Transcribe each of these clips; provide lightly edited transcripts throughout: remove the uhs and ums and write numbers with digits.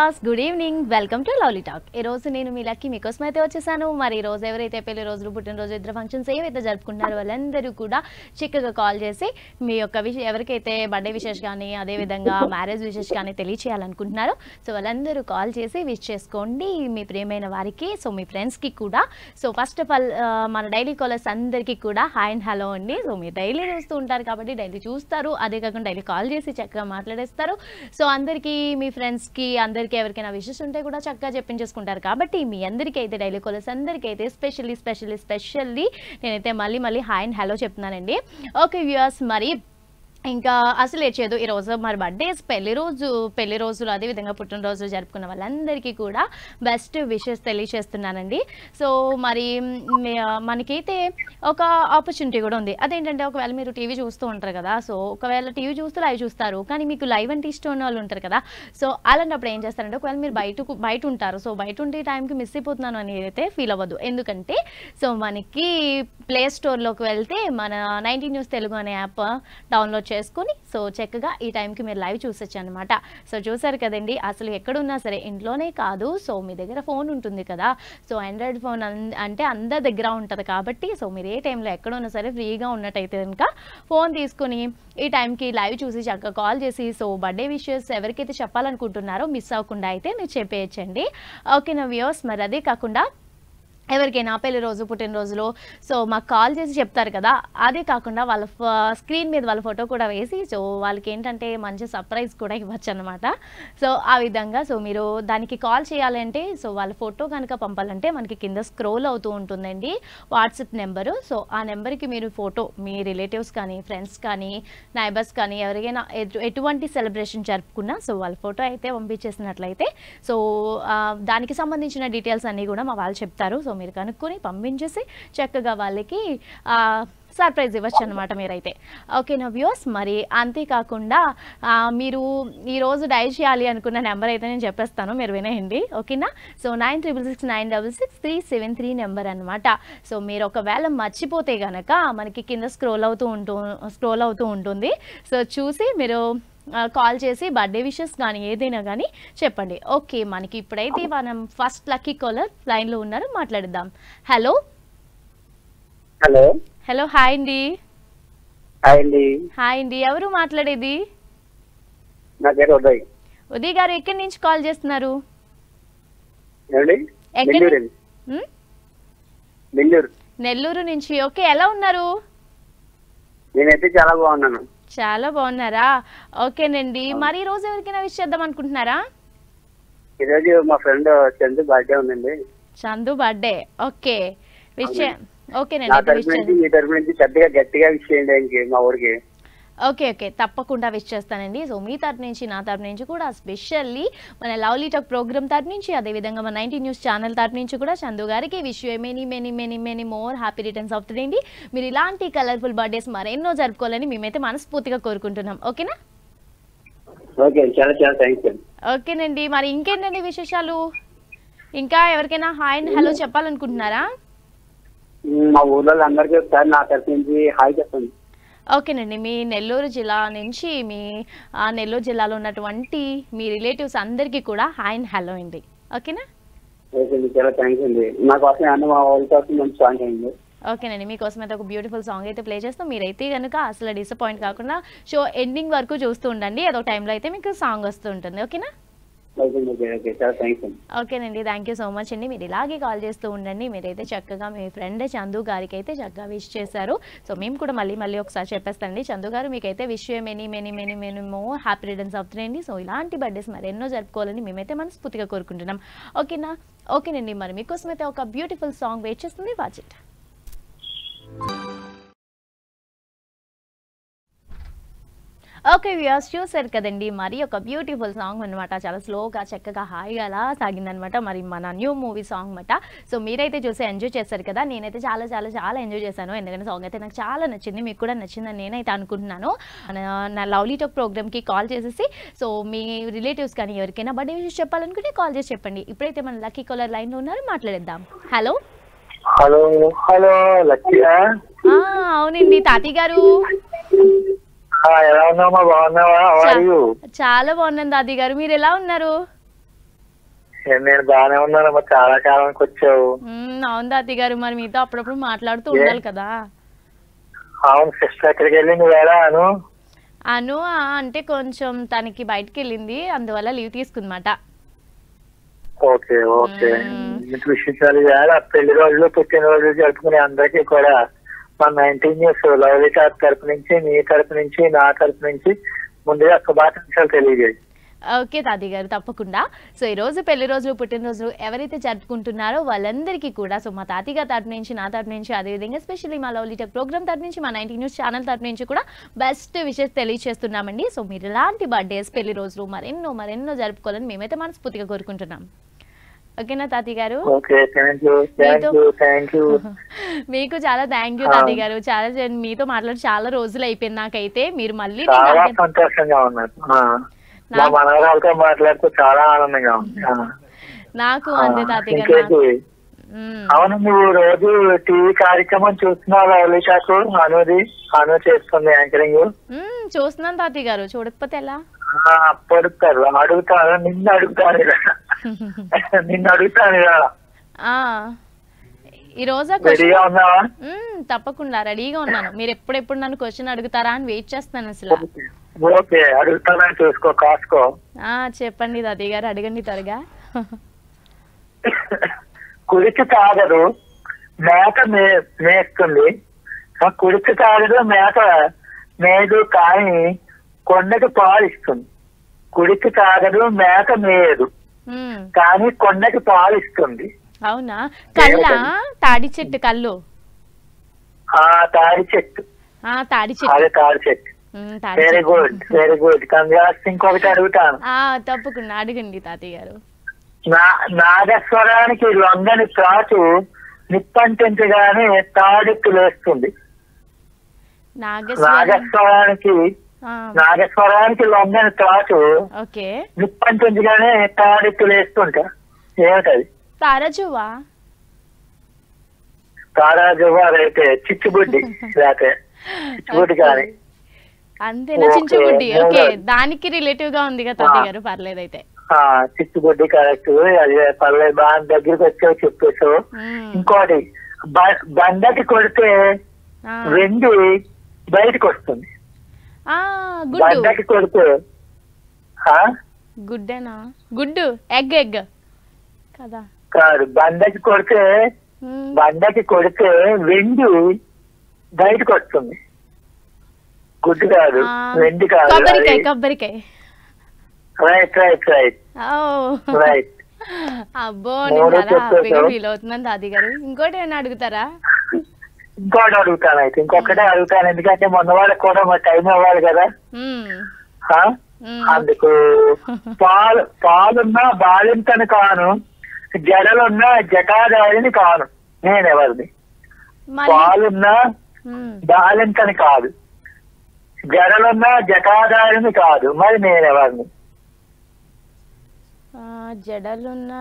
Viewers good evening welcome to lovely talk. ఈ రోజు నేను మీ లక్కీ మీకోసం అయితే వచ్చేసాను. మరి ఈ రోజు ఎవరైతే పెళ్లి రోజులు పుట్టినరోజు ఇద్దరు ఫంక్షన్స్ ఏవైతే జరుపుకుంటున్నారో వాళ్ళందరూ కూడా చిక్కగా కాల్ చేసి మీ యొక్క ఎవరికైతే బర్త్డే విషెస్ కానీ అదేవిధంగా మ్యారేజ్ విషెస్ కానీ తెలియచేయాలనుకుంటున్నారో సో వాళ్ళందరూ కాల్ చేసి విష్ చేసుకోండి మీ ప్రియమైన వారికి, సో మీ ఫ్రెండ్స్కి కూడా. సో ఫస్ట్ ఆఫ్ ఆల్ మన డైలీ కాలర్స్ అందరికీ కూడా హాయ్ అండ్ హలో అండి. సో మీరు డైలీ చూస్తూ ఉంటారు కాబట్టి డైలీ చూస్తారు, అదే కాకుండా డైలీ కాల్ చేసి చక్కగా మాట్లాడేస్తారు. సో అందరికీ మీ ఫ్రెండ్స్కి అందరికీ ఎవరికైనా విషెస్ ఉంటే కూడా చక్కగా చెప్పించేసుకుంటారు కాబట్టి మీ అందరికీ అయితే డైలీ కాలర్స్ అందరికీ అయితే స్పెషల్లీ నేనైతే మళ్ళీ హాయ్ అండ్ హలో చెప్తున్నానండి. ఓకే వ్యూయర్స్, మరి ఇంకా అసలు లేచేదు ఈరోజు మరి బర్త్డేస్ పెళ్లి రోజులు అదేవిధంగా పుట్టినరోజు జరుపుకున్న వాళ్ళందరికీ కూడా బెస్ట్ విషెస్ తెలియజేస్తున్నానండి. సో మరి మనకైతే ఒక ఆపర్చునిటీ కూడా ఉంది. అదేంటంటే ఒకవేళ మీరు టీవీ చూస్తూ ఉంటారు కదా, సో ఒకవేళ టీవీ చూస్తూ లైవ్ చూస్తారు కానీ మీకు లైవ్ అంటే ఇష్టం ఉన్న వాళ్ళు ఉంటారు కదా. సో అలాంటప్పుడు ఏం చేస్తారంటే ఒకవేళ మీరు బయట ఉంటారు, సో బయట ఉండే టైంకి మిస్ అయిపోతున్నాను అని అయితే ఫీల్ అవ్వద్దు. ఎందుకంటే సో మనకి ప్లే స్టోర్లోకి వెళ్తే మన 90 న్యూస్ తెలుగు అనే యాప్ డౌన్లోడ్ చేసుకుని సో చక్కగా ఈ టైంకి మీరు లైవ్ చూసొచ్చు అనమాట. సో చూసారు కదండి, అసలు ఎక్కడున్నా సరే ఇంట్లోనే కాదు, సో మీ దగ్గర ఫోన్ ఉంటుంది కదా, సో ఆండ్రాయిడ్ ఫోన్ అంటే అందరి దగ్గర ఉంటుంది కాబట్టి సో మీరు ఏ టైంలో ఎక్కడున్నా సరే ఫ్రీగా ఉన్నట్టయితే కనుక ఫోన్ తీసుకుని ఈ టైంకి లైవ్ చూసి చక్కగా కాల్ చేసి సో బర్త్డే విషెస్ ఎవరికైతే చెప్పాలనుకుంటున్నారో మిస్ అవ్వకుండా అయితే మీరు చెప్పేయచ్చండి. ఓకే నా వ్యూయర్స్, మరి అదే కాకుండా ఎవరికైనా పెళ్లి రోజు పుట్టినరోజులో సో మాకు కాల్ చేసి చెప్తారు కదా, అదే కాకుండా వాళ్ళ స్క్రీన్ మీద వాళ్ళ ఫోటో కూడా వేసి సో వాళ్ళకి ఏంటంటే మంచి సర్ప్రైజ్ కూడా ఇవ్వచ్చు అనమాట. సో ఆ విధంగా సో మీరు దానికి కాల్ చేయాలంటే సో వాళ్ళ ఫోటో కనుక పంపాలంటే మనకి కింద స్క్రోల్ అవుతూ ఉంటుందండి వాట్సాప్ నెంబరు. సో ఆ నెంబర్కి మీరు ఫోటో మీ రిలేటివ్స్ కానీ ఫ్రెండ్స్ కానీ నైబర్స్ కానీ ఎవరికైనా ఎటువంటి సెలబ్రేషన్ జరుపుకున్నా సో వాళ్ళ ఫోటో అయితే పంపించేసినట్లయితే సో దానికి సంబంధించిన డీటెయిల్స్ అన్నీ కూడా మా వాళ్ళు చెప్తారు. సో మీరు కనుక్కొని పంపించేసి చక్కగా వాళ్ళకి సర్ప్రైజ్ ఇవ్వచ్చు అనమాట మీరైతే. ఓకేనా వ్యూయర్స్, మరి అంతేకాకుండా మీరు ఈరోజు డైల్ చేయాలి అనుకున్న నెంబర్ అయితే నేను చెప్పేస్తాను, మీరు వినేయండి ఓకేనా. సో 9669663733 నెంబర్ అనమాట. సో మీరు ఒకవేళ మర్చిపోతే కనుక మనకి కింద స్క్రోల్ అవుతూ ఉంటుంది. సో చూసి మీరు కాల్ చేసి బర్త్డే విషెస్ కానీ ఏదైనా కానీ చెప్పండి. ఓకే, మనకి ఇప్పుడైతే మనం ఫస్ట్ లక్కీ కాలర్ లైన్లో ఉన్నారు, మాట్లాడిద్దాం. హలో హలో హలో హాయ్ అండి. హాయ్ అండి, ఎవరు మాట్లాడేది? నా పేరు ఉదయ్. ఉదయ్ గారు ఎక్కడి నుంచి కాల్ చేస్తున్నారు? నెల్లూరు నుంచి. ఓకే, ఎలా ఉన్నారు? నేనైతే చాలా బాగున్నాను. చాలా బాగున్నారా? ఓకేనండి, మరి ఈ రోజు ఎవరికైనా విష్ చేద్దాం అనుకుంటున్నారా? ఈరోజు మా ఫ్రెండ్ చందు బర్త్డే ఉందండి. చందు బర్త్డే. ఓకే విష్ ఓకేనండి. మీ తరపు నుంచి పెద్దగా గట్టిగా విష్ చేయండి మా ఊరికి. ఓకే తప్పకుండా విష్ చేస్తానండి. సో మీ తరపు నుంచి నా తరపు నుంచి కూడా స్పెషల్లీ మన లవ్లీ టాక్ ప్రోగ్రామ్ తరపు నుంచి అదేవిధంగా మన 90 న్యూస్ ఛానల్ తరపు నుంచి కూడా చందు గారికి wish you many more happy returns of the day అండి. మీరు ఇలాంటి కలర్ఫుల్ బర్త్డేస్ మరెన్నో జరుపుకోవాలని మేమైతే మనస్ఫూర్తిగా కోరుకుంటున్నాం. ఓకేనా? ఓకేనండి, మరి ఇంకేంటండి విశేషాలు? ఇంకా ఎవరికైనా హాయ్ అండ్ హలో చెప్పాలనుకుంటున్నారా? మా ఊళ్ళో అందరికీ ఒకసారి నా తరపు నుంచి హాయ్ చెప్పండి. ఓకేనండి, మీ నెల్లూరు జిల్లా నుంచి మీ నెల్లూరు జిల్లాలో ఉన్నటువంటి మీ రిలేటివ్స్ అందరికీ కూడా హాయ్ అండ్ హలో అండి. ఓకేనా? చాలా థ్యాంక్స్ అండి. నా కోసం మా వాళ్ళ కోసం మంచి సాంగ్ అయింది. ఓకేనండి, మీకోసం అయితే ఒక బ్యూటిఫుల్ సాంగ్ అయితే ప్లే చేస్తాం. మీరైతే కనుక అసలు డిసప్పాయింట్ కాకుండా షో ఎండింగ్ వరకు చూస్తూ ఉండండి, ఏదో టైంలో అయితే మీకు సాంగ్ వస్తూ ఉంటుంది. ఓకేనా? ఓకేనండి, థ్యాంక్ యూ సో మచ్ అండి. మీరు ఇలాగే కాల్ చేస్తూ ఉండండి. మీరైతే చక్కగా మీ ఫ్రెండ్ చందు గారికి అయితే చక్కగా విష్ చేశారు. సో మేము కూడా మళ్ళీ ఒకసారి చెప్పేస్తానండి. చందు గారు మీకైతే wish many more happy returns of the day అండి. సో ఇలాంటి బర్త్డేస్ మరి ఎన్నో జరుపుకోవాలని మేమైతే మనస్ఫూర్తిగా కోరుకుంటున్నాం. ఓకేనా? ఓకేనండి, మరి మీకోసం అయితే ఒక బ్యూటిఫుల్ సాంగ్ వెయిట్ చేస్తుంది, వాచ్ ఇట్. ఓకే వ్యూయర్స్, చూసారు కదండి, మరి ఒక బ్యూటిఫుల్ సాంగ్ అనమాట. చాలా స్లోగా చక్కగా హాయిగా అలా సాగిందనమాట. మరి మన న్యూ మూవీ సాంగ్ అనమాట. సో మీరైతే చూసి ఎంజాయ్ చేశారు కదా. నేనైతే చాలా ఎంజాయ్ చేశాను, ఎందుకంటే సాంగ్ అయితే నాకు చాలా నచ్చింది, మీకు కూడా నచ్చిందని నేనైతే అనుకుంటున్నాను. నా లవ్లీ టాక్ ప్రోగ్రామ్కి కాల్ చేసేసి సో మీ రిలేటివ్స్ కానీ ఎవరికైనా బర్త్డే విషెస్ చెప్పాలనుకుంటే కాల్ చేసి చెప్పండి. ఇప్పుడైతే మన లక్కీ కాలర్ లైన్లో ఉన్నారు, మాట్లాడేద్దాం. హలో అవునండి, తాతి గారు ఎలా ఉన్నావా? బాగున్నావా? చాలా బాగున్నాను దాది గారు, మీరు ఎలా ఉన్నారు? నేను బాగానే ఉన్నానమ్మా, చాలా కాలానికి వచ్చావు. అవును తాతయ్య గారు, మరి మీతో అప్పుడప్పుడు మాట్లాడుతూ ఉండాలి కదా. అవును, సిస్టర్ ఎక్కడికి వెళ్ళింది వేళ అను? అను అంటే కొంచెం తనకి బయటికి వెళ్ళింది, అందువల్ల లీవ్ తీసుకుందన్నమాట. Okay okay. మీకు విశేషాలు వేళ పెళ్లి రోజులు పుట్టినరోజులు జరుపుకునే అందరికీ కూడా మన 19 న్యూస్ లవ్లీ టాక్ తరపు నుంచి, నీ తరపు నుంచి, నా తరపు నుంచి ముందుగా శుభాకాంక్షలు తెలియజేయి. ఓకే తాతయ్య గారు, తప్పకుండా. సో ఈ రోజు పెళ్లి రోజులు పుట్టినరోజులు ఎవరైతే జరుపుకుంటున్నారో వాళ్ళందరికీ కూడా, సో మా తాతయ్య గారి తరపు నుంచి, నా తరపు నుంచి, అదేవిధంగా ఎస్పెషల్లీ మా లవ్లీ టాక్ ప్రోగ్రామ్ తరపు నుంచి, మా 19 న్యూస్ ఛానల్ తరపు నుంచి కూడా బెస్ట్ విషెస్ తెలియజేస్తున్నామండి. సో మీరు ఇలాంటి బర్త్డేస్, పెళ్లి రోజులు మరెన్నో జరుపుకోవాలని మేమైతే మనస్ఫూర్తిగా కోరుకుంటున్నాం. ఓకేనా తాతయ్య గారు? మీకు చాలా థ్యాంక్ యూ తాతయ్య గారు. చాలా మీతో మాట్లాడి చాలా రోజులు అయిపోయింది నాకైతే. మీరు మళ్ళీ సంతోషంగా ఉన్నారు, మాట్లాడుతూ చాలా ఆనందంగా ఉంది నాకు. అంతే తాతయ్య గారు. అవును, నువ్వు రోజు టీవీ కార్యక్రమం చూస్తున్నావు లవ్లీ టాక్? అను చేస్తుంది యాంకరింగ్. చూస్తున్నాను తాతయ్య గారు, చూడకపోతే ఎలా? పడుతారు, అడుగుతాను, నిన్ను అడుగుతాను ఈ రోజు. రెడీగా ఉన్నావా? తప్పకుండా రెడీగా ఉన్నాను. మీరు ఎప్పుడెప్పుడు నన్ను క్వశ్చన్ అడుగుతారా అని వెయిట్ చేస్తాను అసలు. ఓకే, అడుగుతానని చూసుకో, కాసుకో. చెప్పండి తాతయ్య గారు, అడగండి త్వరగా. కుడికి తాగదు మేత మేస్తుంది, కుడికి తాగదు మేత మేదు కానీ కొండకి పాలు ఇస్తుంది. కుడికి తాగదు మేత మేయదు కానీ కొండకి పాలు ఇస్తుంది. అవునా? కళ్ళ? తాడి చెట్టు కళ్ళు. తాడి చెట్టు. తాడి చెట్టు. అదే తాడి చెట్టు. Very good, very good. Congrats. ఇంకొకటి అడుగుతాను. తప్పకుండా అడగండి తాతయ్య గారు. నాగస్వరానికి లొంగని త్రాచు నిప్పంటించగానే తాడెత్తు లేస్తుంది. నాగస్వరానికి లొంగని త్రాచు నిప్పంటించగానే తాడెత్తు లేస్తుంటా, ఏమిటది? తారాజువా? తారాజువా అయితే చిచ్చుబుడ్డి, లేకపోతే చిచ్చుబుడ్డి కానీ. అంతేనా? చించుబుడ్డి. ఓకే, దానికి రిలేటివ్ గా ఉంది కదా తాతయ్య గారు, పర్లేదు అయితే. చిచ్చుబుడ్డి కరెక్ట్, అది పర్లేదు, బాగా దగ్గరికి వచ్చావు చెప్పేసావు. ఇంకోటి, బండకి కొడితే వెండి బయటకు వస్తుంది. బండకి కొడితే గుడ్డేనా? గుడ్డు, ఎగ్. ఎగ్ కదా? కాదు, బండకి కొడితే వెండి బయటకు వస్తుంది. గుడ్డు కాదు, వెండి కాదు. కొబ్బరికాయ. Right right right right. అబ్బో, హ్యాపీగా ఫీల్ అవుతున్నాను తాతయ్య గారు. ఇంకోటి ఏమైనా అడుగుతారా? ఇంకోటి అడుగుతాను. అయితే ఇంకొకటే అడుగుతాను, ఎందుకంటే మొన్న వాళ్ళకి కూడా మరి టైం ఇవ్వాలి కదా. అందుకు పాలున్నా బాలింతని కాను, జడలున్నా జటాదారిని కాను, నేనెవరిని? పాలున్నా బాలింతని కాదు, జడలున్నా జటాదారిని కాదు, మరి నేనెవరిని? జడలున్నా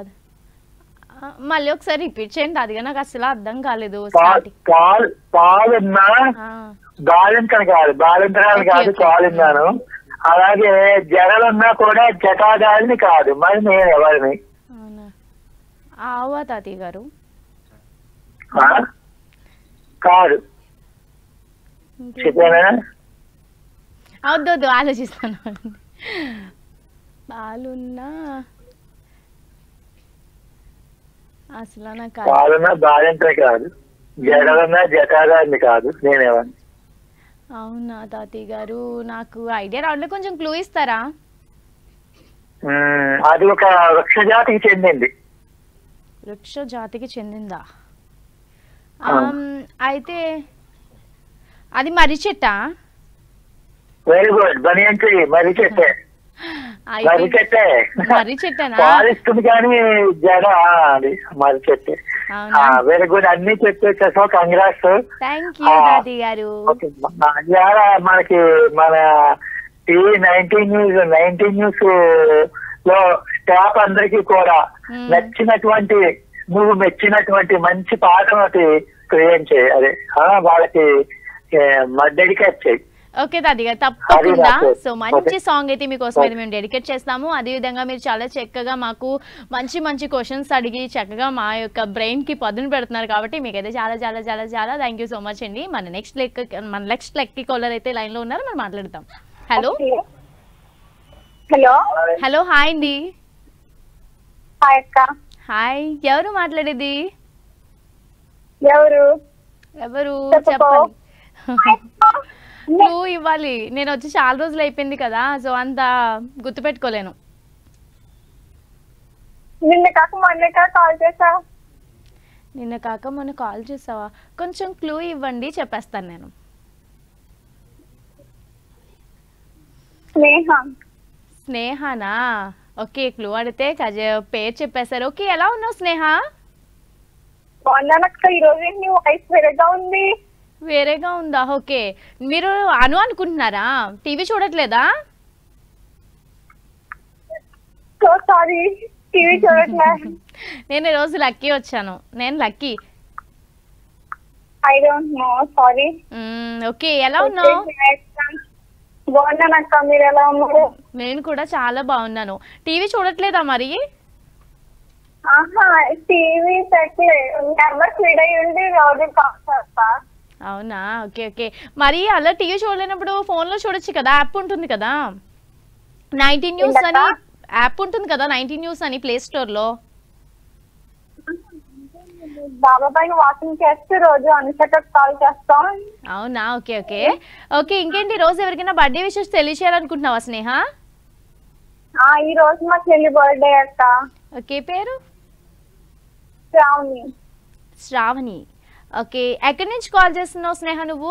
మళ్ళీ ఒకసారి రిపీట్ చేయండి, అదిగా నాకు అసలు అర్థం కాలేదు. పాలున్నా బాలింతని కాదు, బాలింతరాలు కాదు, పాలున్నాను. అలాగే జడలున్నా కూడా జటాదారిని కాదు, మరి నేను ఎవరిని? ఆవా తాతయ్య గారు? కాదు, చెప్పానా? వద్దు, ఆలోచిస్తాను. పాలున్నా అసలు నాకు పాలున్నా బాలింతని కాదు, జడలున్నా జటాదారిని కాదు, నేనేవాడిని? అవునా తాతయ్య గారు, నాకు ఐడియా రావట్లేదు, కొంచెం క్లూ ఇస్తారా? అది ఒక వృక్ష జాతికి చెందింది. వృక్ష జాతికి చెందిందా? అయితే అది మర్రి చెట్టా? వెరీ గుడ్, బనియన్ ట్రీ, మర్రి చెట్టే. మర్రి చెట్టే, మర్రి చెట్టేనా? పాలిస్తుంది కానీ జడ అది మర్రి చెట్టే. వెరీ గుడ్, అన్ని చెప్పేసావు, కంగ్రాట్స్. థ్యాంక్ యూ తాతయ్య గారు. మనకి మన టీవీ 19 న్యూస్ లో స్టాఫ్ అందరికి కూడా నచ్చినటువంటి, నువ్వు మెచ్చినటువంటి మంచి పాట ఒకటి క్రియేట్ చేయి, అదే వాళ్ళకి డెడికేట్ చేయి. ఓకే తాతయ్య గారు, తప్పకుండా. అది సో మంచి సాంగ్ అయితే మీకోసం అయితే మేము డెడికేట్ చేస్తాము. అదేవిధంగా మీరు చాలా చక్కగా మాకు మంచి మంచి క్వశ్చన్స్ అడిగి చక్కగా మా యొక్క బ్రెయిన్ కి పదును పెడుతున్నారు కాబట్టి మీకైతే చాలా చాలా చాలా చాలా థ్యాంక్ యూ సో మచ్ అండి. మన నెక్స్ట్ లెక్కి కాలర్ అయితే లైన్ లో ఉన్నారు, మనం మాట్లాడతాం. హలో హలో హలో, హాయ్ అండి. హాయ్ అక్క. హాయ్, ఎవరు మాట్లాడేది? ఎవరు ఎవరు చెప్పు. చెప్పండి. నువ్వు ఇవ్వాలి, నేను వచ్చి చాలా రోజులు అయిపోయింది కదా, సో అంత గుర్తుపెట్టుకోలేను. నిన్న కాక మొన్న కాల్ చేసా. నిన్న కాక మొన్న కాల్ చేసావా? కొంచెం క్లూ ఇవ్వండి, చెప్పేస్తాను నేను. స్నేహ. స్నేహనా? ఓకే, క్లూ అడితే పేరు చెప్పేశారు. ఓకే, ఎలా ఉన్నావు స్నేహ? బాగున్నానక్క. ఈ రోజు నీ వాయిస్ వేరేగా ఉంది. వేరేగా ఉందా? ఓకే, మీరు అనుకుంటున్నారా? టీవీ చూడట్లేదా? సో సారీ, టీవీ చూడట్లే. నేను ఈరోజు లక్కీ వచ్చాను. నేను lucky. I don't know, sorry. Okay, ఎలా ఉన్నావు? బాగున్నానక్క, మీరు ఎలా ఉన్నారు? నేను కూడా చాలా బాగున్నాను. టీవీ చూడట్లేదా మరి? ఆహా, టీవీ పెట్టలే. నెంబర్ ఫీడ్ అయ్యి ఉండి రోజు కాల్ చేస్తా. అవునా? Okay okay. మరి అలా టీవీ చూడలేనప్పుడు ఫోన్లో చూడొచ్చు కదా, యాప్ ఉంటుంది కదా, 19 న్యూస్ అని యాప్ ఉంటుంది కదా, 19 న్యూస్ అని ప్లే స్టోర్లో. బాబా పైన వాకింగ్ చేస్తూ రోజు అనుషక కాల్ చేస్తాం. అవునా? Okay okay okay. ఇంకేంటి, రోజు ఎవరికైనా బర్త్డే విషెస్ తెలియచేయాలనుకుంటున్నావా స్నేహ? ఈ రోజు మా చెల్లి బర్త్డే అక్క. ఓకే, పేరు? శ్రావణి. శ్రావణి. ఓకే, ఎక్కడి నుంచి కాల్ చేస్తున్నావు స్నేహ నువ్వు?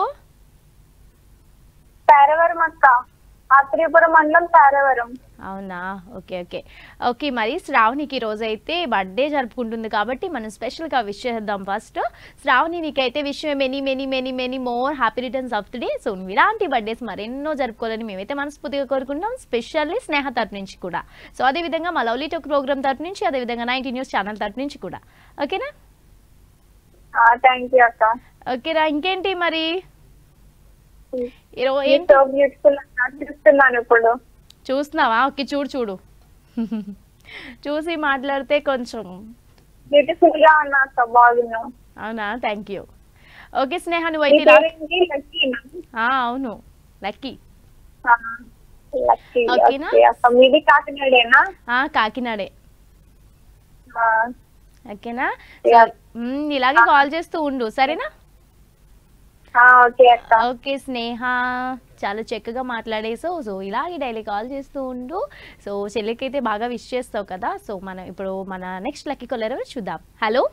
పేరవరం అక్క, ఆత్రేయపురం మండలం పేరవరం. అవునా? Okay okay okay. మరి శ్రావణికి రోజు అయితే బర్త్డే జరుపుకుంటుంది కాబట్టి మనం స్పెషల్గా విష్ చేద్దాం. ఫస్ట్ శ్రావణి, నీకైతే wish many many many many more happy returns of the day. So నువ్వు ఇలాంటి బర్త్డేస్ మరెన్నో జరుపుకోవాలని మేమైతే మనస్ఫూర్తిగా కోరుకుంటాం, స్పెషల్లీ స్నేహ తరపు నుంచి కూడా. సో అదేవిధంగా మా లవ్లీ టాక్ ప్రోగ్రామ్ తరపు నుంచి, అదేవిధంగా 19 న్యూస్ ఛానల్ తరపు నుంచి కూడా. ఓకేనా? థ్యాంక్ యూ అక్క. ఓకేరా. ఇంకేంటి మరి సో బ్యూటిఫుల్ చూస్తున్నాను ఇప్పుడు. చూస్తున్నావా? ఓకే, చూడు చూసి మాట్లాడితే కొంచెం బ్యూటిఫుల్ గా ఉన్నా అక్క, బాగున్నావు. అవునా? Thank you. ఓకే స్నేహ, నువ్వైతే అవును లక్కీ. ఓకేనా? మీది కాకినాడేనా? కాకినాడే. ఓకేనా? ఇలాగే కాల్ చేస్తూ ఉండు, సరేనా? ఓకే స్నేహ, చాలా చక్కగా మాట్లాడేసావు. సో ఇలాగే డైలీ కాల్ చేస్తూ ఉండు. సో చెల్లికైతే బాగా విష్ చేస్తావు కదా. సో మనం ఇప్పుడు మన నెక్స్ట్ లక్కీ కాలర్ ఎవరు చూద్దాం. హలో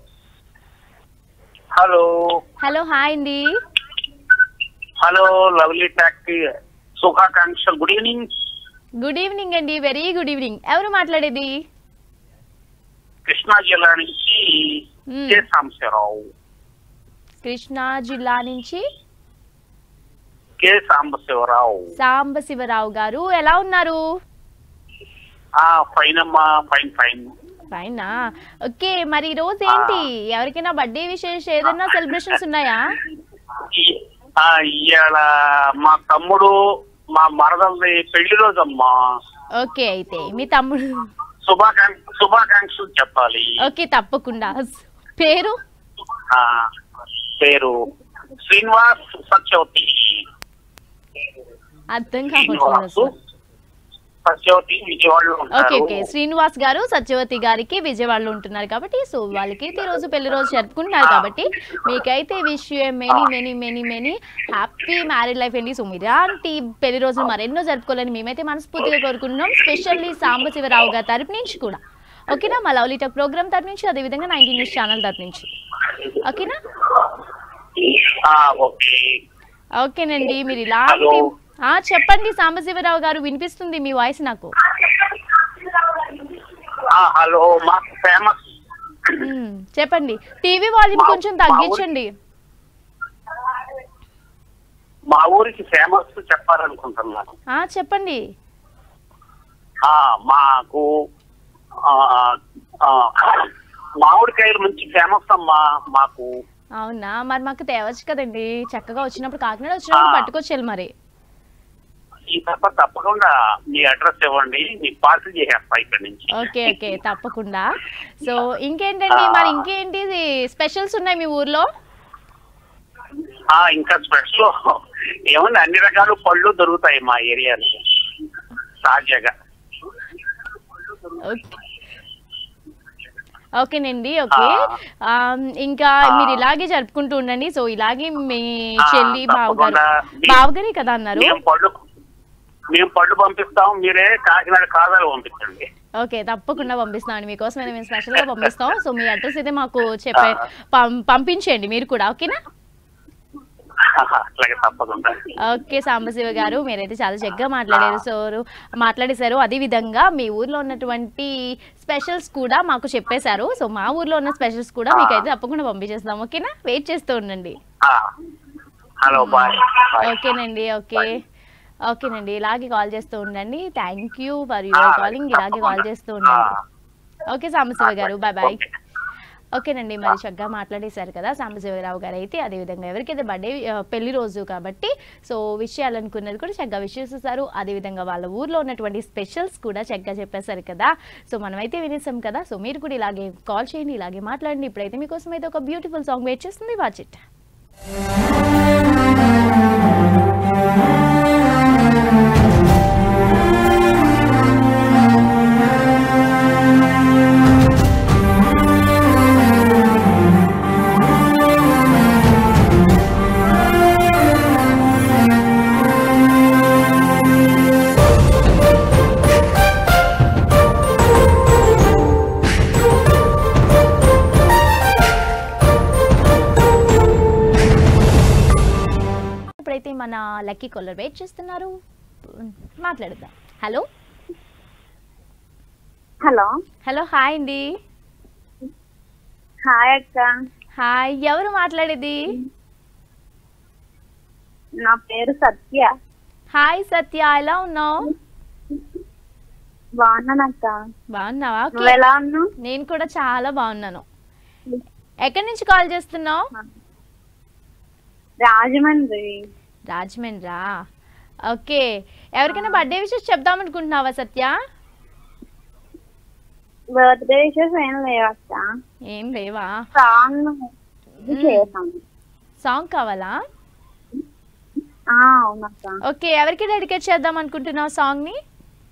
హలో హలో, హాయ్ అండి. హలో, లవ్లీ టాక్ శుభాకాంక్షలు. Good evening. గుడ్ ఈవినింగ్ అండి, వెరీ గుడ్ ఈవినింగ్. ఎవరు మాట్లాడేది? కృష్ణా జిల్లా నుంచి కె సాంబశివరావు. కృష్ణా జిల్లా నుంచి కె సాంబశివరావు. సాంబశివరావు గారు, ఎలా ఉన్నారు? ఫైన్ అమ్మా, ఫైన్ ఫైన్ ఫైనా? ఓకే, మరి ఈ రోజు ఏంటి, ఎవరికైనా బర్త్డే విశేష ఏదైనా సెలబ్రేషన్స్ ఉన్నాయా? ఇవాళ మా తమ్ముడు మా మరదల్ది పెళ్లి రోజమ్మా. ఓకే, అయితే మీ తమ్ముడు శుభాకాంక్షలు చెప్పాలి. ఓకే, తప్పకుండా. పేరు? పేరు శ్రీనివాస్ సత్యవతి. అర్థం కావచ్చు. సత్యవతి విజయవాడలో ఉంటారు. ఓకే ఓకే, శ్రీనివాస్ గారు సత్యవతి గారికి విజయవాడలో ఉంటున్నారు కాబట్టి, సో వాళ్ళకి ఈ రోజు పెళ్లి రోజు జరుపుకుంటున్నారు కాబట్టి మీకైతే wish you many many many many happy married life అండి. సో మీలాంటి పెళ్లి రోజులు మరెన్నో జరుపుకోవాలని మేమైతే మనస్ఫూర్తిగా కోరుకుంటున్నాం, స్పెషల్లీ సాంబశివరావు గారి తరపు నుంచి కూడా. ఓకేనా? మా లవ్లీ టాక్ ప్రోగ్రామ్ తరపు నుంచి, అదేవిధంగా 19 న్యూస్ ఛానల్ తరపు నుంచి. ఓకేనా? ఓకేనండి. మీరు ఇలాంటి చెప్పండి సాంబశివరావు గారు, వినిపిస్తుంది మీ వాయిస్ నాకు. హలో, మాకు ఫేమస్. చెప్పండి. టీవీ వాల్యూమ్ కొంచెం తగ్గించండి. మా ఊరికి ఫేమస్ చెప్పాలనుకుంటున్నాను. చెప్పండి. మాకు మామిడికాయలు మంచి ఫేమస్ అమ్మా మాకు. అవునా? మరి మాకు తేవచ్చు కదండి, చక్కగా వచ్చినప్పుడు కాకినాడ వచ్చినప్పుడు పట్టుకొచ్చేయాలి మరి. ఈ తప్పకుండా మీ అడ్రస్ ఇవ్వండి, మీకు పార్సల్ చేసేస్తా ఇక్కడ నుంచి. ఓకే ఓకే తప్పకుండా. సో ఇంకేంటండి మరి, ఇంకేంటి స్పెషల్స్ ఉన్నాయి మీ ఊర్లో? ఇంకా స్పెషల్ ఏముంది, అన్ని రకాల పళ్ళు దొరుకుతాయి మా ఏరియాలో తాజాగా. ఓకేనండి. ఓకే, ఇంకా మీరు ఇలాగే జరుపుకుంటూ ఉండండి. సో ఇలాగే మీ చెల్లి బావగారే కదా అన్నారు? మేము పళ్ళు పంపిస్తాం, మీరే కాకినాడ కాదాలు పంపించండి. ఓకే తప్పకుండా పంపిస్తామండి, మీకోసం మేము స్పెషల్ గా పంపిస్తాం. సో మీ అడ్రస్ అయితే మాకు పంపించండి మీరు కూడా, ఓకేనా? ఓకే సాంబశివ గారు, మీరైతే చాలా చక్కగా మాట్లాడేశారు. అదే విధంగా మీ ఊర్లో ఉన్నటువంటి స్పెషల్స్ కూడా మాకు చెప్పేశారు. సో మా ఊర్లో ఉన్న స్పెషల్స్ కూడా మీకైతే తప్పకుండా పంపించేస్తాం, ఓకేనా? వెయిట్ చేస్తూ ఉండండి. ఓకేనండి. ఓకేనండి, ఇలాగే కాల్ చేస్తూ ఉండండి. Thank you for your calling. ఇలాగే కాల్ చేస్తూ ఉండండి. ఓకే సాంబశివ గారు, బాయ్ బాయ్. ఓకేనండి, మరి చక్కగా మాట్లాడేశారు కదా సాంబశివరావు గారు అయితే. అదేవిధంగా ఎవరికైతే బర్త్డే పెళ్లి రోజు కాబట్టి సో విష్ చేయాలనుకున్నది కూడా చక్కగా విష్ చేసేసారు. అదేవిధంగా వాళ్ళ ఊర్లో ఉన్నటువంటి స్పెషల్స్ కూడా చక్కగా చెప్పేశారు కదా. సో మనమైతే వినేసాం కదా. సో మీరు కూడా ఇలాగే కాల్ చేయండి, ఇలాగే మాట్లాడండి. ఇప్పుడైతే మీకోసం అయితే ఒక బ్యూటిఫుల్ సాంగ్ వెయిట్ చేస్తుంది, వాచ్ ఇట్. మన లక్కీ కాలర్ వెయిట్ చేస్తున్నారు, మాట్లాడదాం. హలో హలో హలో హాయ్ అండి. హాయ్ అక్క. హాయ్, ఎవరు మాట్లాడేది? నా పేరు సత్య. హాయ్ సత్య, ఎలా ఉన్నావు? బాగున్నానక్క. బాగున్నావా? ఎలా ఉన్నావు? నేను కూడా చాలా బాగున్నాను. ఎక్కడి నుంచి కాల్ చేస్తున్నావు? రాజమండ్రి. రాజమండ్రా? ఓకే, ఎవరికైనా బర్త్డే విషెస్ చెప్దాం అనుకుంటున్నావా సత్య? బర్త్డే విషెస్ ఏం లేవక్క. ఏం లేవా? సాంగ్ కావాలా? అవునక్క. ఓకే, ఎవరికి డెడికేట్ చేద్దాం అనుకుంటున్నావు సాంగ్ ని?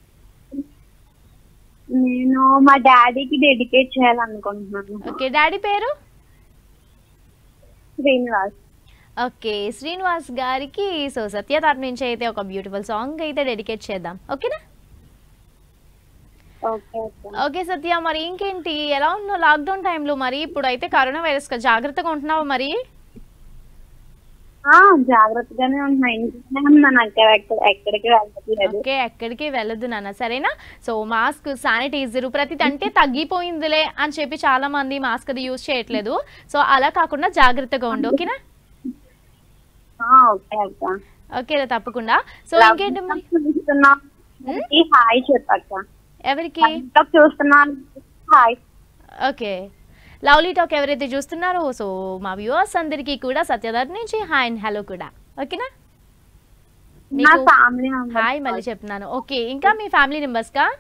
నేను మా డాడీకి డెడికేట్ చేయాలనుకుంటున్నాను. ఓకే, డాడీ పేరు? శ్రీనివాస్. ఓకే, శ్రీనివాస్ గారికి సో సత్య తరఫు నుంచి అయితే ఒక బ్యూటిఫుల్ సాంగ్ అయితే డెడికేట్ చేద్దాం, ఓకేనా? ఓకే సత్య, మరి ఇంకేంటి, ఎలా ఉన్నావు లాక్డౌన్ టైంలో? మరి ఇప్పుడు అయితే కరోనా వైరస్ జాగ్రత్తగా ఉంటున్నావు మరి? జాగ్రత్తగానే ఉంటున్నాను, ఎక్కడికి వెళ్ళట్లేదు. ఓకే, ఎక్కడికి వెళ్ళదు నాన్న, సరేనా? సో మాస్క్, శానిటైజర్ ప్రతిది అంటే తగ్గిపోయిందిలే అని చెప్పి చాలా మంది మాస్క్ అది యూజ్ చేయట్లేదు. సో అలా కాకుండా జాగ్రత్తగా ఉండు, ఓకేనా? ఓకే తప్పకుండా. సో ఇంకేంటి మరి? హాయ్ చెప్పక్క. ఎవరికి చూస్తున్నాను? హాయ్. ఓకే, లవ్లీ టాక్ ఎవరైతే చూస్తున్నారో సో మా వ్యూవర్స్ అందరికీ కూడా సత్యధర్ నుంచి హాయ్ అండ్ హలో కూడా, ఓకేనా? హాయ్ మళ్ళీ చెప్తున్నాను. ఓకే, ఇంకా మీ ఫ్యామిలీ మెంబర్స్ కా?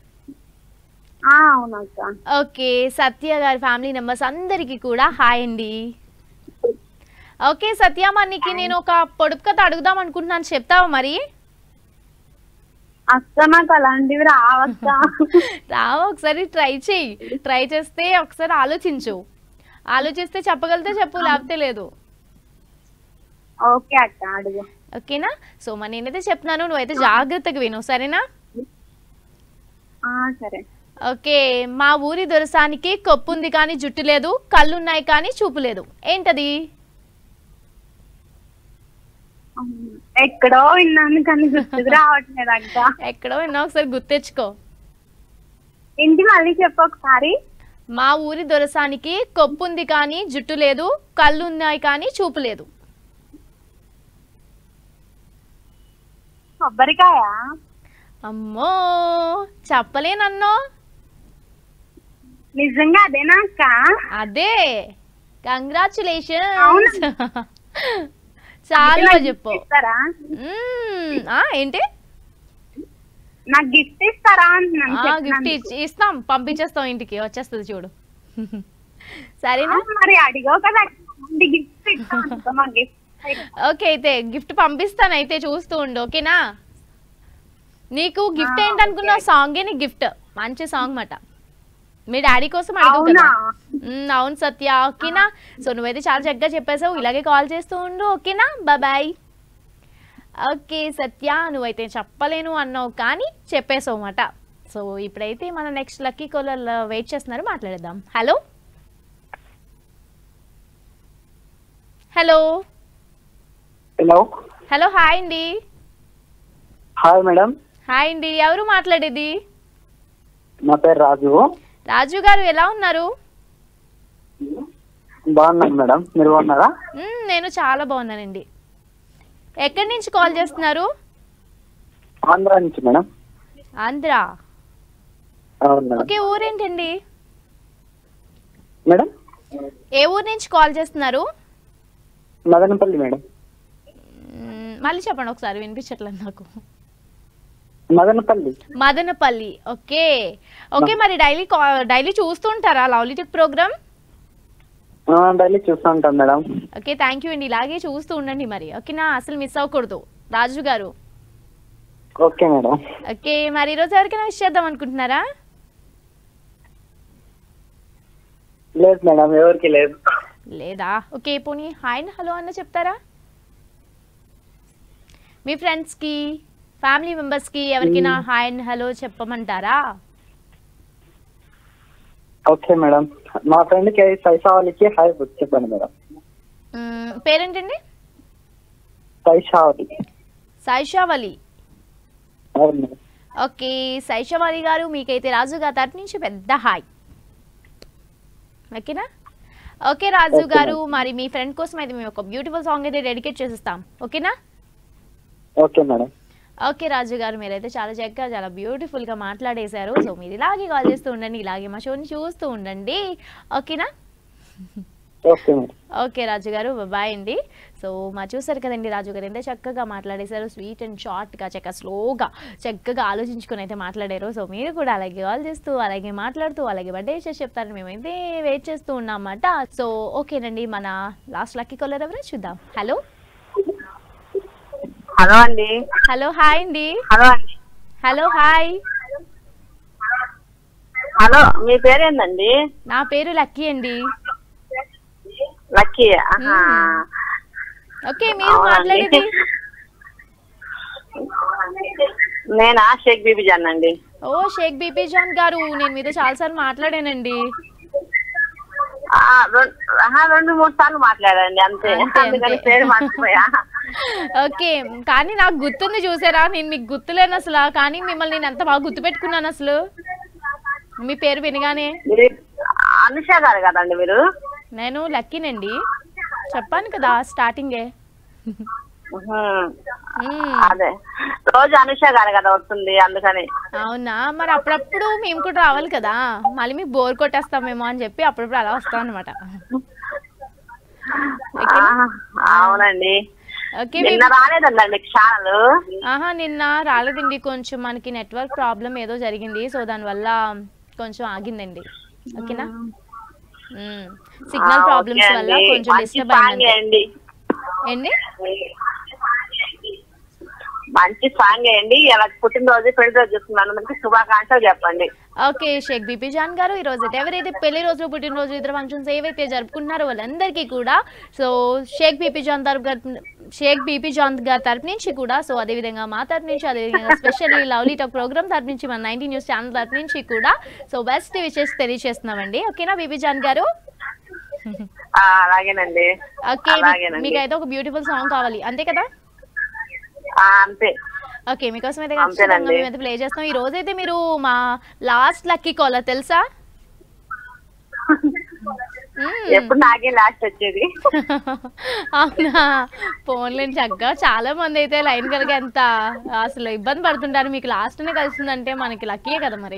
ఓకే, సత్య గారి ఫ్యామిలీ మెంబర్స్ అందరికీ కూడా హాయ్ అండి. ఓకే సత్య, మరి నీకు నేను ఒక పొడుపు కథ అడుగుదాం అనుకుంటున్నాను, చెప్తావా మరి? నాకు అలాంటివి రావా? ఒకసారి ట్రై చేయి, ట్రై చేస్తే ఒకసారి ఆలోచిస్తే చెప్పగలితే చెప్పు, లేకపోతే లేదు. ఓకే అక్క, అడుగు. ఓకేనా? సో మరి నేనైతే చెప్తున్నాను, నువ్వైతే జాగ్రత్తగా విను, సరేనా? సరే. ఓకే, మా ఊరి దొరసానికి కొప్పుంది కానీ జుట్టు లేదు, కళ్ళున్నాయి కానీ చూపు లేదు, ఏంటది? ఎక్కడో విన్నాను కానీ గుర్తుకు రావట్లేదు అక్క. ఎక్కడో విన్నా, ఒకసారి గుర్తెచ్చుకో. ఏంటి, మళ్ళీ చెప్పు ఒకసారి. మా ఊరి దొరసానికి కొప్పుంది కానీ జుట్టు లేదు, కళ్ళున్నాయి కానీ చూపు లేదు. కొబ్బరికాయ? అమ్మో, చెప్పలేనన్నో. నిజంగా అదేనా అక్క? అదే, కంగ్రాచులేషన్స్. చాలా చెప్పు. ఏంటి? నాకు గిఫ్ట్ ఇస్తారా అంటున్నాను గిఫ్ట్ ఇస్తాం, పంపించేస్తాం, ఇంటికి వచ్చేస్తుంది చూడు. సరేనా? మరి అడిగావు కదా గిఫ్ట్ ఇస్తాం. ఓకే అయితే గిఫ్ట్ పంపిస్తాను, అయితే చూస్తూ ఉండు ఓకేనా. నీకు గిఫ్ట్ ఏంటనుకున్నావు? సాంగే నీకు గిఫ్ట్, మంచి సాంగ్ మాట. మీ డాడీ కోసం అడిగావు కదా. అవును సత్య, ఓకేనా. సో నువ్వైతే చాలా చక్కగా చెప్పేసావు, ఇలాగే కాల్ చేస్తూ ఉండు ఓకేనా. బాయ్. ఓకే సత్య, నువ్వైతే చెప్పలేను అన్నావు కానీ చెప్పేసావు మాట. సో ఇప్పుడైతే మన నెక్స్ట్ లక్కీ కాలర్ వెయిట్ చేస్తున్నారు, మాట్లాడేద్దాం. Hello hello hello. Hello hi అండి. Hi madam. హాయ్ అండి, ఎవరు మాట్లాడేది? నా పేరు రాజు. రాజు గారు ఎలా ఉన్నారు? బాగున్నాను మేడం, మీరు బాగున్నారా? నేను చాలా బాగున్నానండి. ఎక్కడి నుంచి కాల్ చేస్తున్నారు? ఆంధ్ర నుంచి మేడం. ఆంధ్ర, అవును మేడం. ఓకే. ఊరేంటండి? మేడం ఏ ఊరు నుంచి కాల్ చేస్తున్నారు? మదనపల్లి మేడం. మళ్ళీ చెప్పండి ఒకసారి, వినిపించట్లేదు నాకు. మదనపల్లి. Madanapalle, okay okay. మరి డైలీ చూస్తూ ఉంటారా లవ్లీ టాక్ ప్రోగ్రామ్? డైలీ చూస్తూ ఉంటాం మేడం. ఓకే, థ్యాంక్ యూ అండి, ఇలాగే చూస్తూ ఉండండి మరి ఓకేనా, అసలు మిస్ అవ్వకూడదు రాజు గారు. Okay madam. ఓకే, మరి ఈరోజు ఎవరికైనా విష్ చేద్దాం అనుకుంటున్నారా? లేదు మేడం, ఎవరికి లేదు. లేదా? ఓకే, పోనీ హాయ్ హలో అన్న చెప్తారా? మీ ఫ్రెండ్స్కి, ఫ్యామిలీ మెంబర్స్కి ఎవరికైనా హాయ్ అండ్ హలో చెప్పమంటారా? ఓకే మేడం, మా ఫ్రెండ్కి సైషావళికి హాయ్ చెప్పండి మేడం. పేరేంటండి? సైషావళి. సైషావళి, అవును మేడం. ఓకే సైషావళి గారు, మీకైతే రాజు గారి తరపు నుంచి పెద్ద హాయ్ ఓకేనా. ఓకే రాజు గారు, మరి మీ ఫ్రెండ్ కోసం అయితే మేము ఒక బ్యూటిఫుల్ సాంగ్ అయితే డెడికేట్ చేసిస్తాం ఓకేనా. Okay madam. ఓకే రాజు గారు, మీరైతే చాలా చక్కగా చాలా బ్యూటిఫుల్గా మాట్లాడేశారు. సో మీరు ఇలాగే కాల్ చేస్తూ ఉండండి, ఇలాగే మా షోని చూస్తూ ఉండండి ఓకేనా. Okay madam. ఓకే రాజు గారు, బాయ్ అండి. సో చూసారు కదండి, రాజు గారు ఎంత చక్కగా మాట్లాడేశారు, స్వీట్ అండ్ షార్ట్గా చక్కగా స్లోగా చక్కగా ఆలోచించుకొని అయితే మాట్లాడారు. సో మీరు కూడా అలాగే కాల్ చేస్తూ అలాగే మాట్లాడుతూ అలాగే బర్త్డే విషెస్ చెప్తారని మేమైతే వెయిట్ చేస్తూ ఉన్నామన్నమాట. సో ఓకేనండి, మన లాస్ట్ లక్కీ కాలర్ ఎవరో చూద్దాం. హలో హలో అండి. హలో హాయ్ అండి. హలో అండి. Hello hi. హలో, మీ పేరేందండి? నా పేరు లక్కీ అండి. లక్కీ. ఓకే, మీరు మాట్లాడేది? నేనా షేక్ బీబీ జాన్ అండి. ఓ షేక్ బీబీ జాన్ గారు, నేను మీతో చాలాసార్లు మాట్లాడానండి. 2-3 సార్లు మాట్లాడండి అంతే, అందుకని పేరు మర్చిపోయా. ఓకే, కానీ నాకు గుర్తుంది చూసారా, నేను మీకు గుర్తులేను అసలు, కానీ మిమ్మల్ని నేను ఎంత బాగా గుర్తు పెట్టుకున్నాను అసలు మీ పేరు వినగానే. అనుష గారు కదండి మీరు? నేను లక్కీనండి, చెప్పాను కదా స్టార్టింగే. అదే, రోజు అనుష గారు కదా వస్తుంది, అందుకని. అవునా, మరి అప్పుడప్పుడు మేము కూడా రావాలి కదా, మళ్ళీ మీకు బోర్ కొట్టేస్తామేమో అని చెప్పి అప్పుడప్పుడు అలా వస్తాం అనమాట. అవునండి. ఓకే, నిన్న రాలేదండి ఛానల్? నిన్న రాలేదండి, కొంచెం మనకి నెట్వర్క్ ప్రాబ్లం ఏదో జరిగింది, సో దానివల్ల కొంచెం ఆగిందండి ఓకేనా. సిగ్నల్ ప్రాబ్లమ్స్ వల్ల కొంచెం డిస్టర్బ్ అయింది. ఏంటి? మంచి సాంగ్ వేయండి. ఇలా పుట్టినరోజు పెళ్లి రోజు చూస్తున్నాను, మనకి శుభాకాంక్షలు చెప్పండి. ఓకే షేక్ బీబీ జాన్ గారు, ఈ రోజు ఎవరైతే పెళ్లి రోజు పుట్టినరోజు ఇతర ఫంక్షన్స్ ఏవైతే జరుపుకుంటున్నారో వాళ్ళందరికీ కూడా సో షేక్ బీబీ జాన్ గారి తరపు నుంచి కూడా, సో అదేవిధంగా మా తరపు నుంచి, అదేవిధంగా స్పెషల్లీ లవ్లీ టాక్ ప్రోగ్రామ్ తరపు నుంచి, మన 19 న్యూస్ ఛానల్ తరపు నుంచి కూడా సో బెస్ట్ విషెస్ తెలియజేస్తున్నామండి ఓకేనా బీబీ జాన్ గారు. అలాగేనండి. ఓకే, మీకు అయితే ఒక బ్యూటిఫుల్ సాంగ్ కావాలి అంతే కదా? అంతే. ఓకే, మీకోసం అయితే ఖచ్చితంగా మేమైతే ప్లే చేస్తాం. ఈ రోజైతే మీరు మా లాస్ట్ లక్కీ కాలర్ తెలుసా? ఎప్పుడు నాకే లాస్ట్ వచ్చేది. అవునా, ఫోన్లేని చక్కగా చాలా మంది అయితే లైన్ కలిగి ఎంత అసలు ఇబ్బంది పడుతుంటారు, మీకు లాస్ట్ నే కలుస్తుందంటే మనకి లక్కీయే కదా మరి.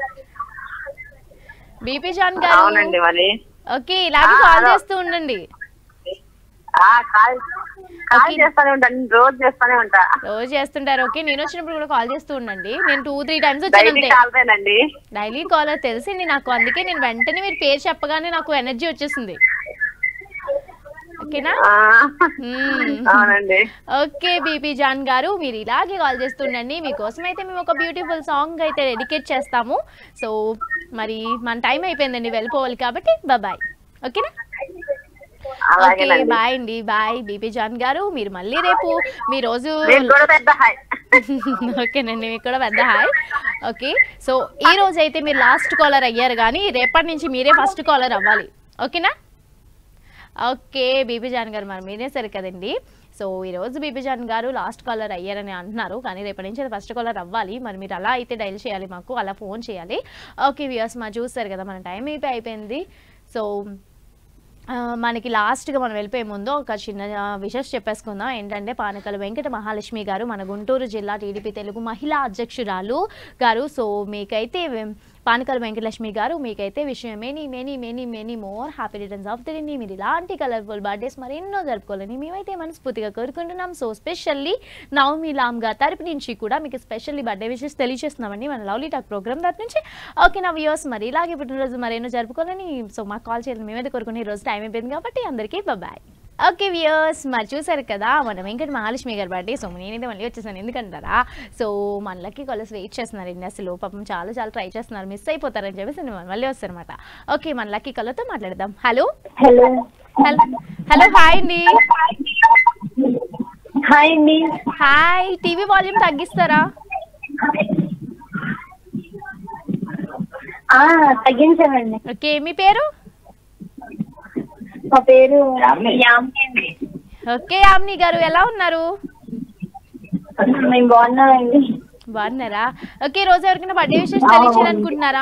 బీపీ జాన్ గారు, అవునండి మరి. ఓకే ఇలాగే కాల్ చేస్తూ ఉండండి. కాల్ చేస్తానే ఉంటాను, రోజు చేస్తానే ఉంటా. రోజు చేస్తుంటారు. ఓకే, నేను వచ్చినప్పుడు కూడా కాల్ చేస్తూ ఉండండి. నేను 2-3 టైమ్స్ వచ్చానంటే డైలీ కాలర్ తెలిసింది నాకు. అందుకే నేను వెంటనే మీరు పేరు చెప్పగానే నాకు ఎనర్జీ వచ్చేసింది. ఓకేనా? అవునండి. ఓకే బీపీ జాన్ గారు, మీరు ఇలాగే కాల్ చేస్తుండండి. మీకోసం అయితే మేము ఒక బ్యూటిఫుల్ సాంగ్ అయితే డెడికేట్ చేస్తాము. సో మరి మన టైం అయిపోయిందండి, వెళ్ళిపోవాలి కాబట్టి బాయ్. ఓకేనా? ఓకే బాయ్ అండి. బాయ్ బీపీ జాన్ గారు. మీరు మళ్ళీ రేపు మీ రోజు ఓకేనండి, మీకు కూడా పెద్ద హాయ్. ఓకే, సో ఈ రోజు అయితే మీరు లాస్ట్ కాలర్ అయ్యారు, కానీ రేపటి నుంచి మీరే ఫస్ట్ కాలర్ అవ్వాలి. ఓకేనా? ఓకే బీపీ జాన్ గారు, మరి మీరే సరే కదండి. సో ఈరోజు బీపీ జాన్ గారు లాస్ట్ కాలర్ అయ్యారని అంటున్నారు, కానీ రేపటి నుంచి అది ఫస్ట్ కాలర్ అవ్వాలి. మరి మీరు అలా అయితే డైల్ చేయాలి, మాకు అలా ఫోన్ చేయాలి. ఓకే వ్యూయర్స్, మా చూస్తారు కదా మన టైం అయితే అయిపోయింది. సో మనకి లాస్ట్గా మనం వెళ్ళిపోయే ముందు ఒక చిన్న విషయం చెప్పేసుకుందాం. ఏంటంటే పానకల వెంకట మహాలక్ష్మి గారు మన గుంటూరు జిల్లా టీడీపీ తెలుగు మహిళా అధ్యక్షురాలు గారు. సో మీకైతే పానకల వెంకటలక్ష్మి గారు, మీకైతే విషయం many many many many more happy returns of the day. మీరు ఇలాంటి కలర్ఫుల్ బర్త్డేస్ మరెన్నో జరుపుకోవాలని మేమైతే మనస్ఫూర్తిగా కోరుకుంటున్నాం. సో స్పెషల్లీ నవమి లామ్ గారి తరపు నుంచి కూడా మీకు స్పెషల్లీ బర్త్డే విషెస్ తెలియజేస్తున్నామండి మన లవ్లీ టాక్ ప్రోగ్రామ్ తరపు నుంచి. ఓకే నా వ్యూవర్స్, మరి ఇలాగే పుట్టినరోజు మరెన్నో జరుపుకోవాలని సో మాకు కాల్ చేయాలని మేమైతే కోరుకుని ఈరోజు టైం అయిపోయింది కాబట్టి అందరికీ బాయ్. ఓకే వ్యూయర్స్, మరి చూసారు కదా మన వెంకట మహాలక్ష్మి గారి బర్త్డే. సో నేనైతే మళ్ళీ వచ్చేసాను, ఎందుకంటారా సో మన లక్కీ కాలర్స్ వెయిట్ చేస్తున్నారండి. అసలు పాపం చాలా ట్రై చేస్తున్నారు, మిస్ అయిపోతారని చెప్పేసి నేను మళ్ళీ వస్తానమాట. ఓకే, మన లక్కీ కాలర్తో మాట్లాడదాం. హలో హలో హలో హాయ్ అండి. హాయ్ అండి. హాయ్, టీవీ వాల్యూమ్ తగ్గిస్తారా? తగ్గించామండి. ఓకే, మీ పేరు? మా పేరు యామిని అండి. ఓకే యామిని గారు, ఎలా ఉన్నారు? మేము బాగున్నామండి. బాగున్నారా? ఓకే, రోజు ఎవరికైనా బర్త్డే విషెస్ తెలియచేయాలనుకుంటున్నారా?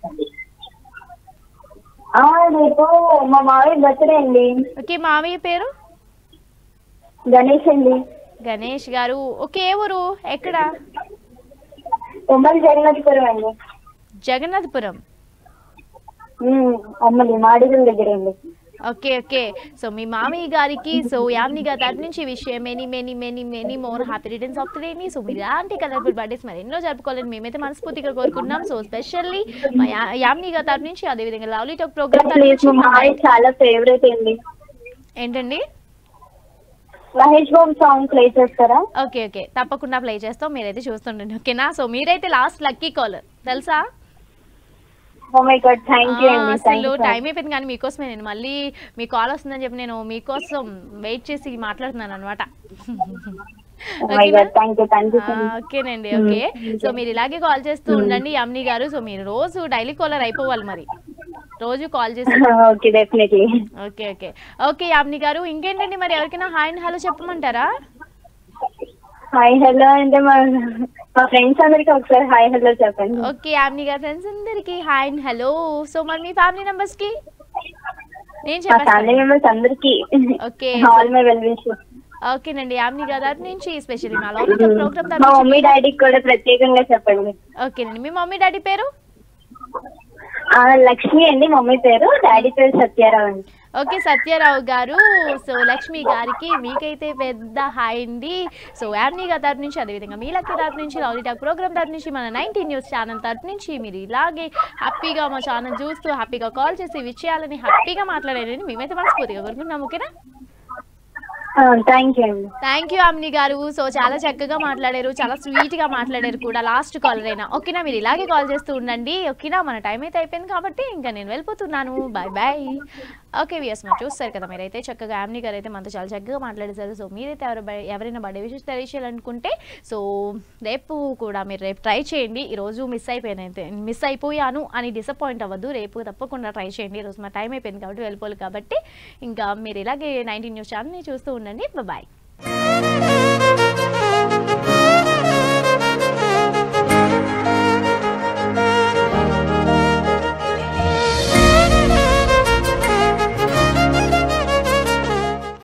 రేపు మా మావయ్య బర్త్డే అండి. ఓకే, మావయ్య పేరు? గణేష్ అండి. గణేష్ గారు. ఓకే, ఏ ఊరు, ఎక్కడ? ఉమ్మడి జగన్నాథపురం అండి. జగన్నాథపురం, అమ్మది మాడిగల దగ్గర అండి. ఓకే ఓకే, సో మీ మామయ్య గారికి సో యామిని గారి తరపు నుంచి విషయం many many many many more happy returns of the day. So మీరు ఇలాంటి కలర్ఫుల్ బర్త్డేస్ మరి ఎన్నో జరుపుకోవాలని మేమైతే మనస్ఫూర్తిగా కోరుకుంటున్నాం. సో స్పెషల్లీ మా యామిని గారి తరపు నుంచి, అదేవిధంగా లవ్లీ టాక్ ప్రోగ్రామ్ చాలా ఫేవరెట్ అండి. ఏంటండి? మహేష్ బాబు సాంగ్ ప్లే చేస్తారా? ఓకే ఓకే, తప్పకుండా ప్లే చేస్తాం, మీరైతే చూస్తుండండి. ఓకేనా? సో మీరైతే లాస్ట్ లక్కీ కాలర్, తెలుసా? అసలు టైం అయిపోయింది, కానీ మీకోసమే నేను మళ్ళీ మీ కాల్ వస్తుందని చెప్పి నేను మీకోసం వెయిట్ చేసి మాట్లాడుతున్నాను అనమాట. ఓకేనండి. ఓకే, సో మీరు ఇలాగే కాల్ చేస్తూ ఉండండి యామిని గారు. సో మీరు రోజు డైలీ కాలర్ అయిపోవాలి, మరి రోజు కాల్ చేసి. ఓకే ఓకే ఓకే యామిని గారు, ఇంకేంటండి మరి ఎవరికైనా హాయ్ అండ్ హలో చెప్పమంటారా? హాయ్ హలో అంటే మా ఫ్రెండ్స్ అందరికి ఒకసారి హాయ్ హలో చెప్పండి. ఓకే యామిని గారి ఫ్రెండ్స్ అందరికి హాయ్ అండ్ హలో. సో మరి మీ ఫ్యామిలీ మెంబర్స్ కి నేను చెప్పేస్తాను. ఓకే ఓకేనండి, యామిని గారి తరపు నుంచి స్పెషల్లీ మా లవ్లీ టాక్ ప్రోగ్రామ్ తరపు నుంచి మమ్మీ డాడీకి కూడా ప్రత్యేకంగా చెప్పండి. ఓకేనండి, మీ మమ్మీ డాడీ పేరు? లక్ష్మి అండి మమ్మీ పేరు, డాడీ పేరు సత్యారావు అండి. ఓకే సత్యారావు గారు. సో లక్ష్మి గారికి మీకైతే పెద్ద హాయ్ అండి. సో యామిని గారి తరపు నుంచి, అదేవిధంగా మీ లక్కీ తరపు నుంచి, లవ్లీ టాక్ ప్రోగ్రామ్ తరపు నుంచి, మన 19 న్యూస్ ఛానల్ తరపు నుంచి మీరు ఇలాగే హ్యాపీగా మా ఛానల్ చూస్తూ హ్యాపీగా కాల్ చేసి విషయాలని హ్యాపీగా మాట్లాడారని మేమైతే మనస్ఫూర్తిగా కోరుకుంటున్నాం. ఓకేనా? థ్యాంక్ యూ యామిని గారు. సో చాలా చక్కగా మాట్లాడారు, చాలా స్వీట్ గా మాట్లాడారు కూడా, లాస్ట్ కాలర్ అయినా. ఓకేనా? మీరు ఇలాగే కాల్ చేస్తూ ఉండండి. ఓకేనా? మన టైం అయితే అయిపోయింది కాబట్టి ఇంకా నేను వెళ్ళిపోతున్నాను. Bye bye. ఓకే వ్యూయర్స్, మరి చూస్తారు కదా మీరైతే చక్కగా యామిని గారు అయితే మనతో చాలా చక్కగా మాట్లాడేశారు. సో మీరైతే ఎవరైనా బర్త్డే విషెస్ తెలియచేయాలనుకుంటే సో రేపు కూడా మీరు రేపు ట్రై చేయండి. ఈరోజు మిస్ అయిపోయాను అని డిసప్పాయింట్ అవ్వద్దు, రేపు తప్పకుండా ట్రై చేయండి. ఈరోజు మా టైం అయిపోయింది కాబట్టి వెళ్ళిపోవాలి కాబట్టి ఇంకా మీరు ఇలాగే 19 న్యూస్ ఛానల్ని చూస్తూ ఉండండి. బాయ్.